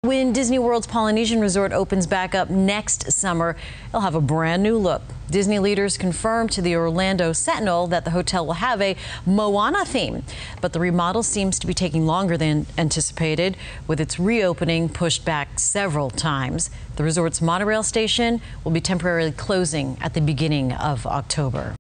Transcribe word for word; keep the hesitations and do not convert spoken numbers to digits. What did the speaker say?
When Disney World's Polynesian Resort opens back up next summer, it'll have a brand new look. Disney leaders confirmed to the Orlando Sentinel that the hotel will have a Moana theme, but the remodel seems to be taking longer than anticipated, with its reopening pushed back several times. The resort's monorail station will be temporarily closing at the beginning of October.